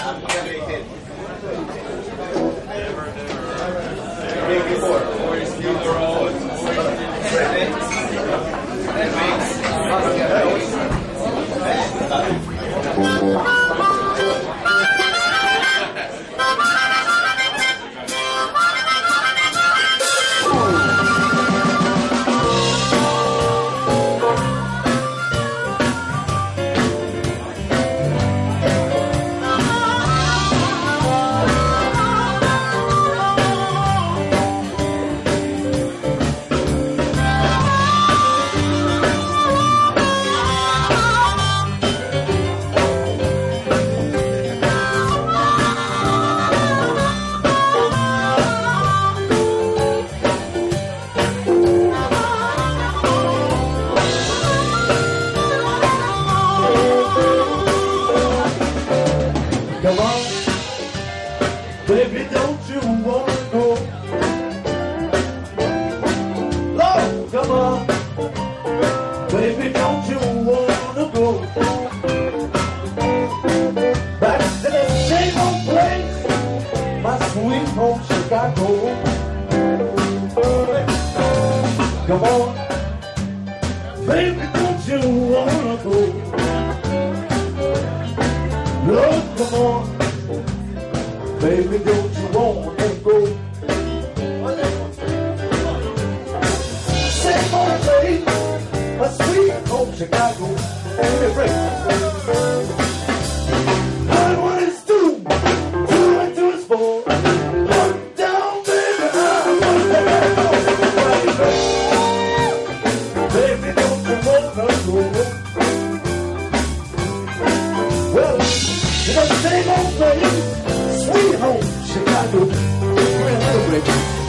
Come on, baby, don't you wanna go? Lord, come on, baby, don't you wanna go? Back to the same old place, my sweet home Chicago. Come on, baby, don't you wanna go? Lord, come on, baby, don't you wanna go? Same old place, a sweet home Chicago. Give me a break. I want is two and two is four. One down, baby, I want that go. Baby, don't you wanna go? Well, the same old place, sweet home Chicago. We're in a little break.